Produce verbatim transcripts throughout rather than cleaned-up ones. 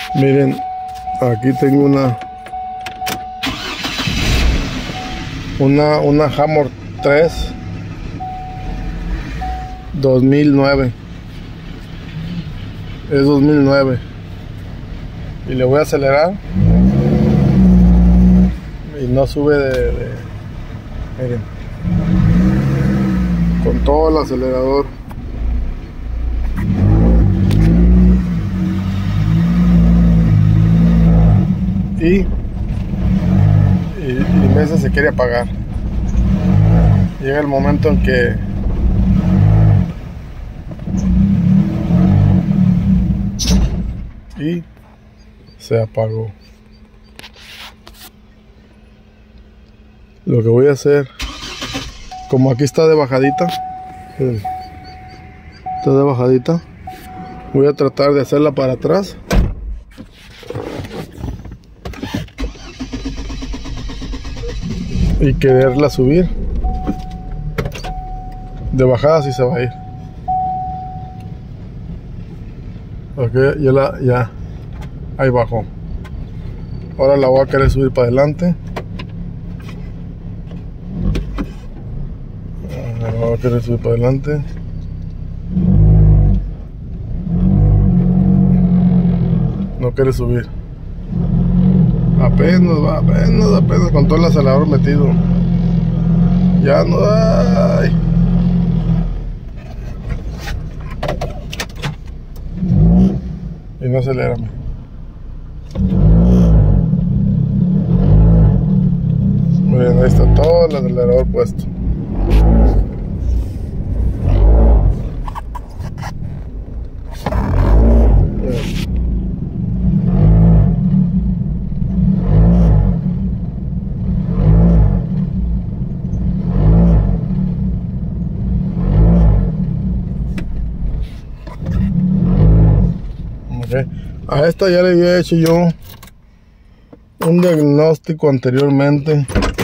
Miren, aquí tengo una una una Hammer tres dos mil nueve. Es dos mil nueve y le voy a acelerar y no sube de, de miren, con todo el acelerador. Y, y, y Mesa se quiere apagar. Llega el momento en que y se apagó. Lo que voy a hacer, como aquí está de bajadita, está de bajadita, voy a tratar de hacerla para atrás. Y quererla subir. De bajada sí se va a ir. Ok, ya la, ya. Ahí bajó. Ahora la voy a querer subir para adelante. La voy a querer subir para adelante. No quiere subir. Apenas va, apenas, apenas con todo el acelerador metido. Ya no hay. Y no acelera. Miren, ahí está todo el acelerador puesto. A esta ya le había hecho yo un diagnóstico anteriormente.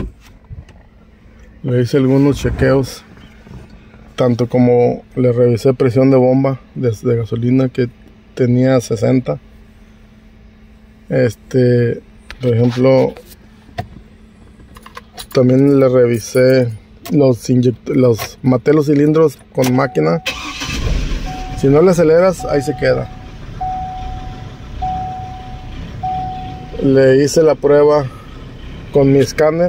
Le hice algunos chequeos, tanto como le revisé presión de bomba de, de gasolina, que tenía sesenta. Este, por ejemplo, también le revisé los los maté los cilindros con máquina. Si no le aceleras, ahí se queda. Le hice la prueba con mi escáner.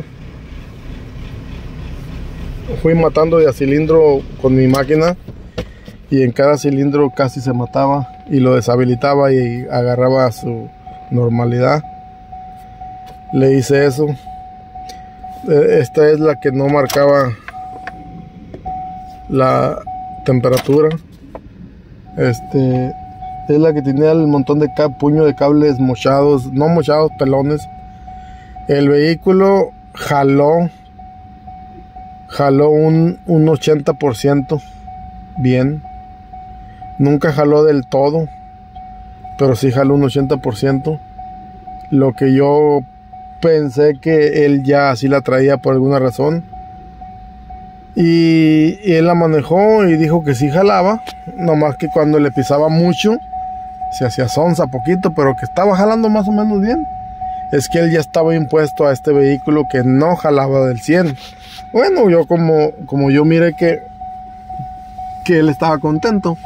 Fui matando de a cilindro con mi máquina y en cada cilindro casi se mataba y lo deshabilitaba y agarraba su normalidad. Le hice eso. Esta es la que no marcaba la temperatura. Este es la que tenía el montón de puño de cables mochados, no mochados, pelones. El vehículo jaló, jaló un, un ochenta por ciento bien. Nunca jaló del todo, pero sí jaló un ochenta por ciento. Lo que yo pensé que él ya así la traía por alguna razón. Y, y él la manejó y dijo que sí jalaba, nomás que cuando le pisaba mucho se hacía sonza poquito, pero que estaba jalando más o menos bien. Es que él ya estaba impuesto a este vehículo que no jalaba del cien. Bueno, yo como, como yo miré que, que él estaba contento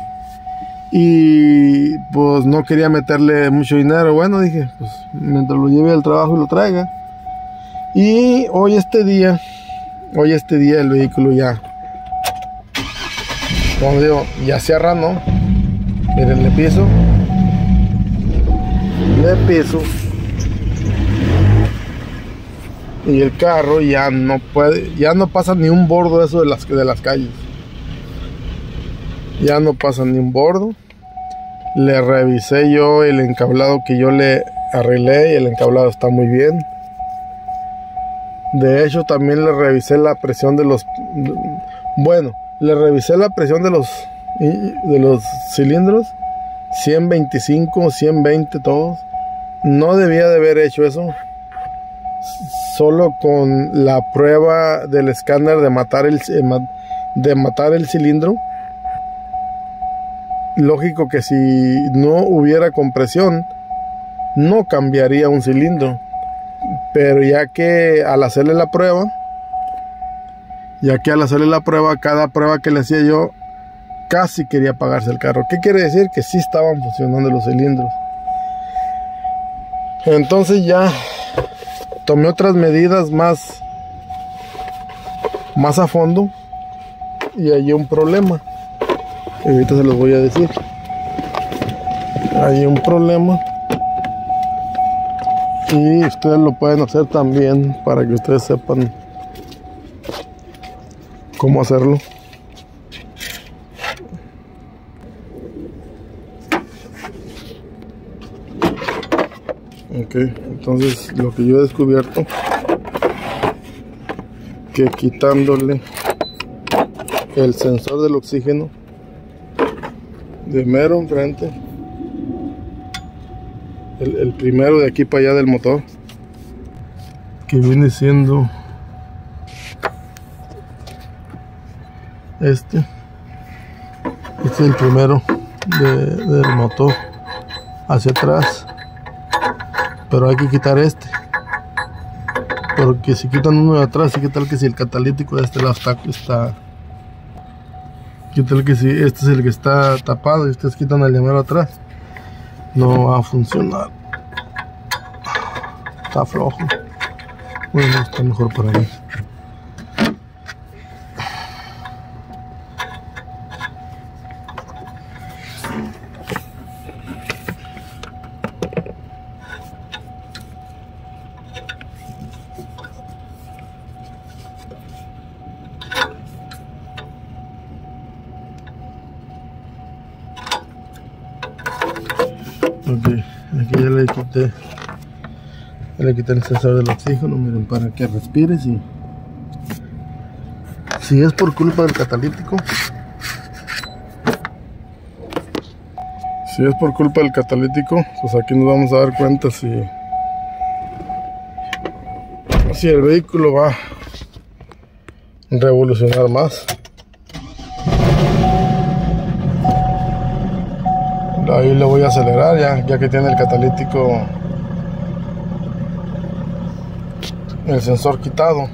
y pues no quería meterle mucho dinero, bueno, dije, pues mientras lo lleve al trabajo y lo traiga. Y hoy este día, hoy este día el vehículo ya, como digo, ya se arranó. Miren, le piso. Le piso y el carro ya no puede, ya no pasa ni un bordo eso de las, de las calles. Ya no pasa ni un bordo. Le revisé yo el encablado que yo le arreglé y el encablado está muy bien. De hecho también le revisé la presión de los, bueno, le revisé la presión de los de los cilindros, ciento veinticinco, ciento veinte todos. No debía de haber hecho eso. Solo con la prueba del escáner de matar el de matar el cilindro. Lógico que si no hubiera compresión, no cambiaría un cilindro. Pero ya que al hacerle la prueba, ya que al hacerle la prueba, cada prueba que le hacía yo, casi quería apagarse el carro. ¿Qué quiere decir? Que sí estaban funcionando los cilindros. Entonces ya tomé otras medidas más, más a fondo y hay un problema. Y ahorita se los voy a decir. Hay un problema. Y ustedes lo pueden hacer también para que ustedes sepan cómo hacerlo. Ok, entonces lo que yo he descubierto, que quitándole el sensor del oxígeno de mero enfrente, el, el primero de aquí para allá del motor, que viene siendo este, este es el primero de, del motor hacia atrás. Pero hay que quitar este, porque si quitan uno de atrás, ¿qué tal que si el catalítico de este lado está, está qué tal que si este es el que está tapado y ustedes quitan el de mero atrás? No va a funcionar, está flojo. Bueno, está mejor para mí. Ok, aquí ya le quité, ya le quité el sensor del oxígeno, miren, para que respire. Si, si es por culpa del catalítico, si es por culpa del catalítico, pues aquí nos vamos a dar cuenta si, si el vehículo va a revolucionar más. Ahí le voy a acelerar ya, ya que tiene el catalítico, el sensor quitado.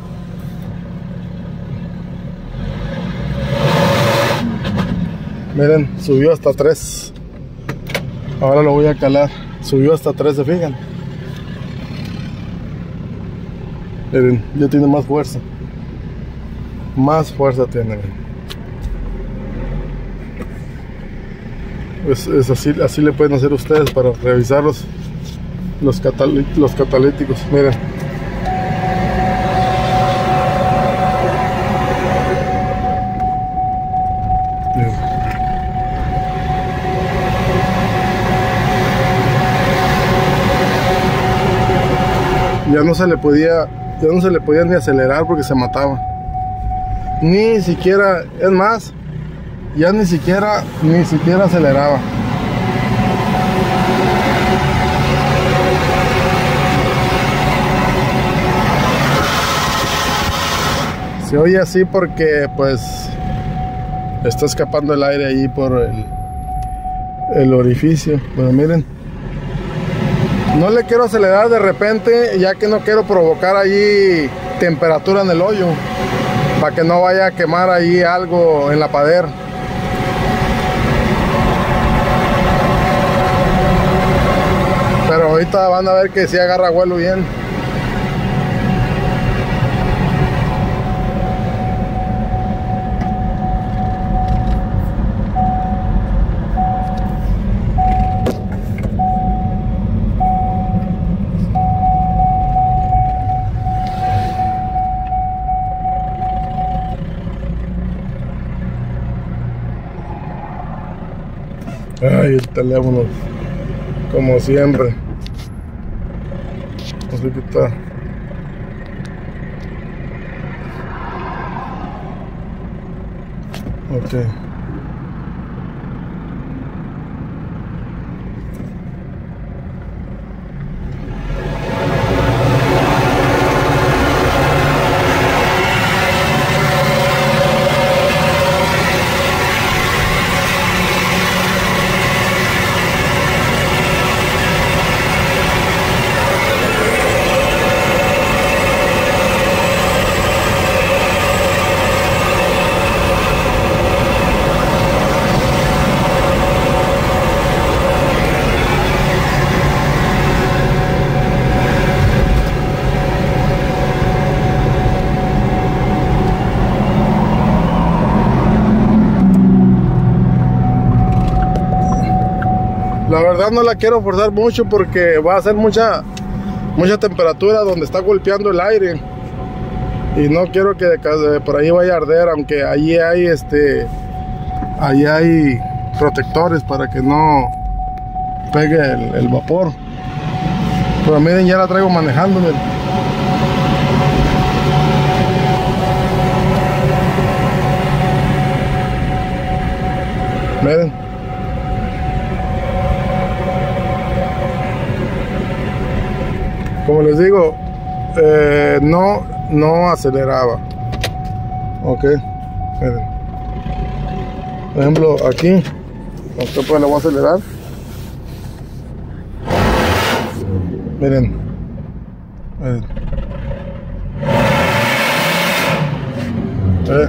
Miren, subió hasta tres. Ahora lo voy a calar. Subió hasta tres, ¿se fijan? Miren, ya tiene más fuerza. Más fuerza tiene, miren. Es, es así, así le pueden hacer ustedes para revisar los, los, catalí los catalíticos. Miren. Miren. Ya no se le podía, ya no se le podía ni acelerar porque se mataba. Ni siquiera, es más, ya ni siquiera, ni siquiera aceleraba. Se oye así porque pues está escapando el aire ahí por el, el orificio. Bueno, miren, no le quiero acelerar de repente, ya que no quiero provocar allí temperatura en el hoyo, para que no vaya a quemar ahí algo en la pader. Pero ahorita van a ver que sí agarra vuelo bien. Ay, el teléfono, como siempre. No sé qué está. Ok. La verdad no la quiero forzar mucho porque va a ser mucha mucha temperatura donde está golpeando el aire y no quiero que por ahí vaya a arder, aunque allí hay este allí hay protectores para que no pegue el, el vapor. Pero miren, ya la traigo manejando, miren. Miren. Como les digo, eh, no, no aceleraba. Ok, miren. Por ejemplo, aquí, usted pues le voy a acelerar. Miren, miren. Eh.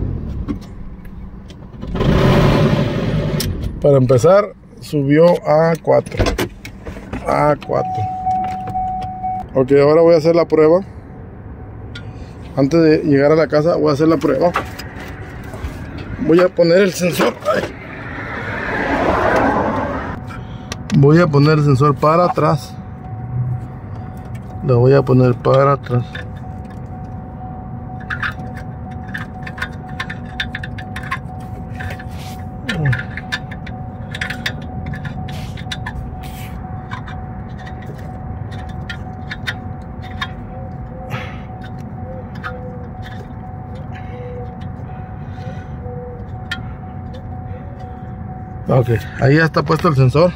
Para empezar, subió a cuatro. A cuatro. Ok, ahora voy a hacer la prueba. Antes de llegar a la casa voy a hacer la prueba. Voy a poner el sensor. Ay. Voy a poner el sensor para atrás. Lo voy a poner para atrás. Ok, ahí ya está puesto el sensor.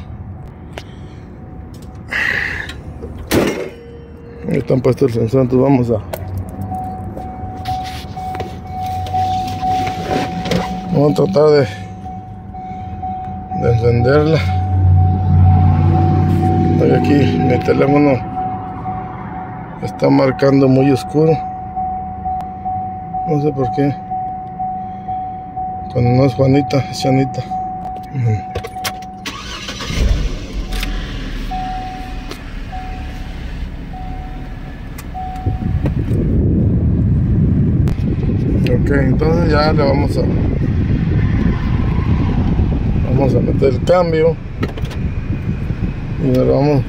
Ahí está puesto el sensor, entonces vamos a vamos a tratar de, de encenderla. Hoy aquí mi teléfono está marcando muy oscuro, no sé por qué. Cuando no es Juanita, es Chanita. Ok, entonces ya le vamos a vamos a meter el cambio y nos vamos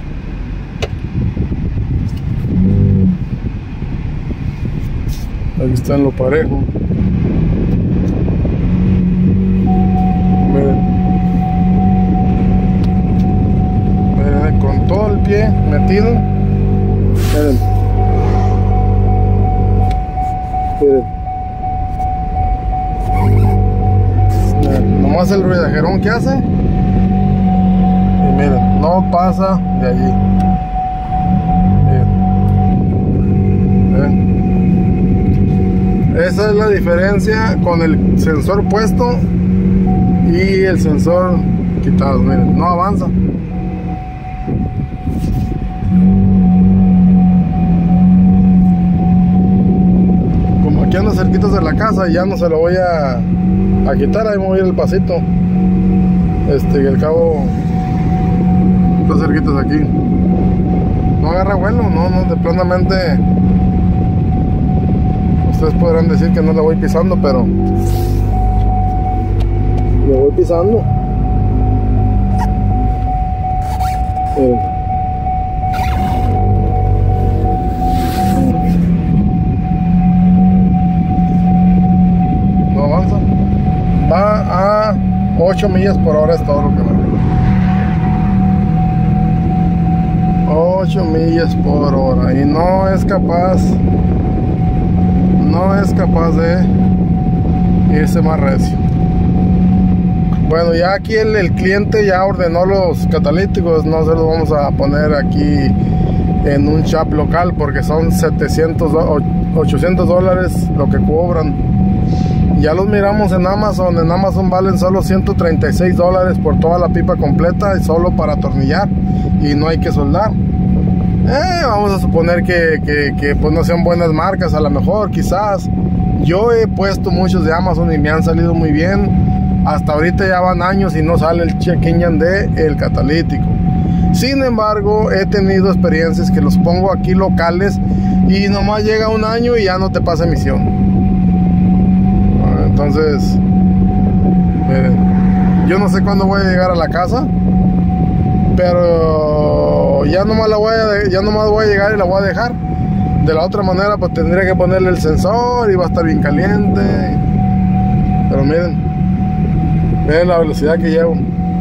aquí está en lo parejo. Con todo el pie metido. Miren. Miren. Nomás el ruidajerón que hace. Y miren, no pasa de allí. Miren. Miren. Esa es la diferencia con el sensor puesto y el sensor quitado. Miren, no avanza. Aquí ando cerquitos de la casa y ya no se lo voy a, a quitar, ahí me voy a ir el pasito. Este, que al cabo está cerquitos aquí. No agarra vuelo, no, no, de plenamente. Ustedes podrán decir que no la voy pisando, pero lo voy pisando. Eh. Va a ocho millas por hora, es todo lo que va. ocho millas por hora y no es capaz no es capaz de irse más recio. Bueno, ya aquí el, el cliente ya ordenó los catalíticos, no se los vamos a poner aquí en un shop local porque son setecientos, ochocientos dólares lo que cobran. Ya los miramos en Amazon. En Amazon valen solo ciento treinta y seis dólares por toda la pipa completa y solo para atornillar y no hay que soldar. Eh, vamos a suponer que, que, que pues no sean buenas marcas, a lo mejor, quizás. Yo he puesto muchos de Amazon y me han salido muy bien. Hasta ahorita ya van años y no sale el check engine de el catalítico. Sin embargo, he tenido experiencias que los pongo aquí locales y nomás llega un año y ya no te pasa emisión. Entonces, miren, yo no sé cuándo voy a llegar a la casa. pero ya nomás la voy a, ya nomás voy a llegar y la voy a dejar. De la otra manera pues tendría que ponerle el sensor y va a estar bien caliente. Pero miren, miren la velocidad que llevo.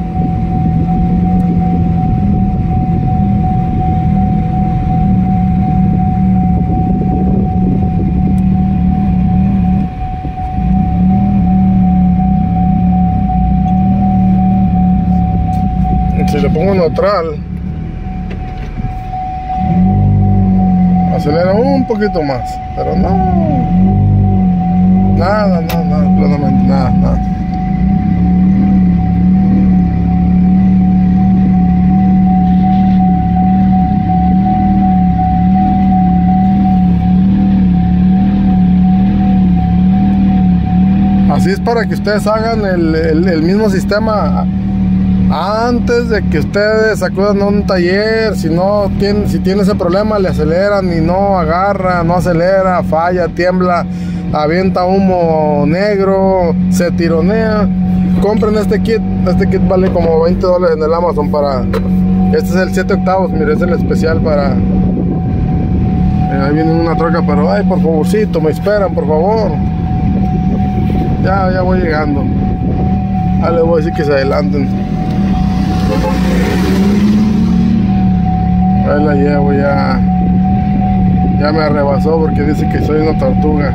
Si le pongo neutral, acelera un poquito más, pero no, nada, nada, nada, plenamente, nada, nada. Así es para que ustedes hagan el, el, el mismo sistema antes de que ustedes acudan a un taller. Si no tienen, si tiene ese problema, le aceleran y no agarra, no acelera, falla, tiembla, avienta humo negro, se tironea. Compren este kit. Este kit vale como veinte dólares en el Amazon. Para este es el siete octavos, mire, es el especial para eh, ahí viene una troca, pero ay, por favorcito, me esperan, por favor. Ya, ya voy llegando. Ahí les voy a decir que se adelanten. Ahí la llevo, ya ya me arrebasó porque dice que soy una tortuga.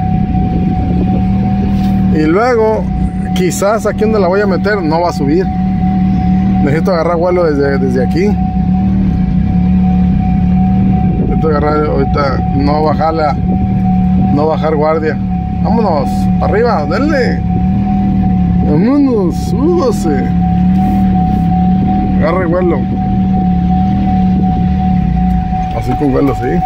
Y luego quizás aquí donde la voy a meter no va a subir. Necesito agarrar vuelo desde, desde aquí. Necesito agarrar ahorita, no bajarla, no bajar guardia. Vámonos, para arriba, denle. Vámonos, súbase. Agarre vuelo. Así con vuelo, sí.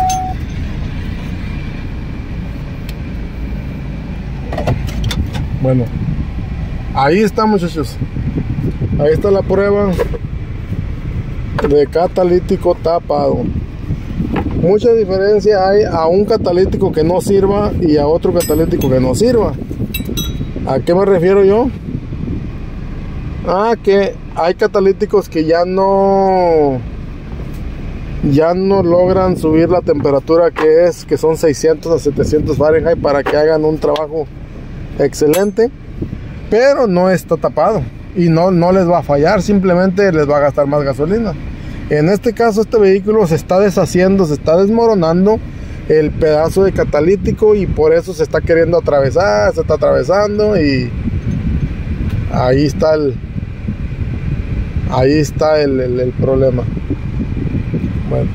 Bueno, ahí está, muchachos. Ahí está la prueba de catalítico tapado. Mucha diferencia hay a un catalítico que no sirva y a otro catalítico que no sirva. ¿A qué me refiero yo? Ah, que hay catalíticos que ya no ya no logran subir la temperatura que es, que son seiscientos a setecientos Fahrenheit, para que hagan un trabajo excelente, pero no está tapado y no, no les va a fallar, simplemente les va a gastar más gasolina. En este caso, este vehículo se está deshaciendo, se está desmoronando el pedazo de catalítico y por eso se está queriendo atravesar, se está atravesando y ahí está el ahí está el, el, el problema. Bueno,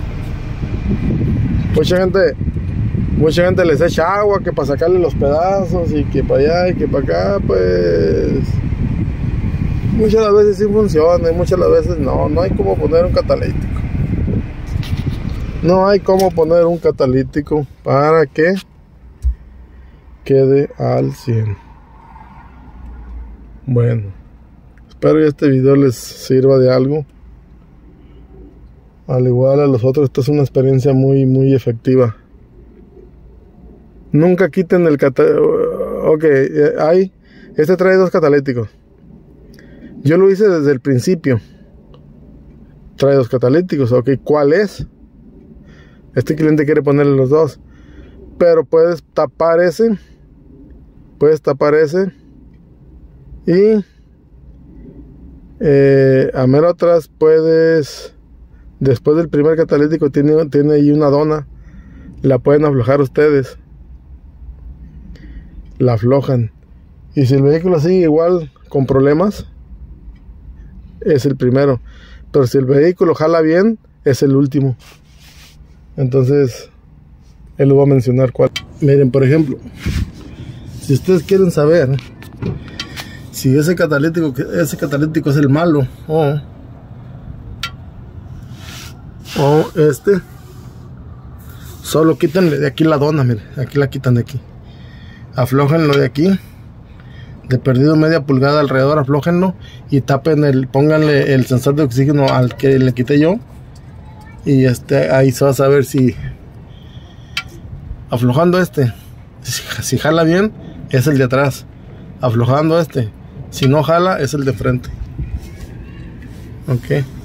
mucha gente mucha gente les echa agua que para sacarle los pedazos y que para allá y que para acá, pues muchas de las veces sí funciona y muchas de las veces no. No hay como poner un catalítico. No hay como poner un catalítico para que quede al cien. Bueno, espero que este video les sirva de algo. Al igual a los otros, esta es una experiencia muy muy efectiva. Nunca quiten el catalítico. Ok, hay, este trae dos catalíticos. Yo lo hice desde el principio. Trae dos catalíticos. Ok, ¿cuál es? Este cliente quiere ponerle los dos, pero puedes tapar ese, puedes tapar ese y eh, a mero atrás puedes, después del primer catalítico tiene, tiene ahí una dona, la pueden aflojar ustedes, la aflojan, y si el vehículo sigue igual con problemas, es el primero, pero si el vehículo jala bien, es el último. Entonces él lo va a mencionar cuál. Miren, por ejemplo, si ustedes quieren saber si ese catalítico ese catalítico es el malo o, o este, solo quítenle de aquí la dona. Miren, aquí la quitan de aquí, aflójenlo de aquí, de perdido media pulgada alrededor, aflójenlo y tapen el, pónganle el sensor de oxígeno al que le quité yo. Y este, ahí se va a saber si aflojando este, si, si jala bien, es el de atrás. Aflojando este, si no jala, es el de frente. Ok.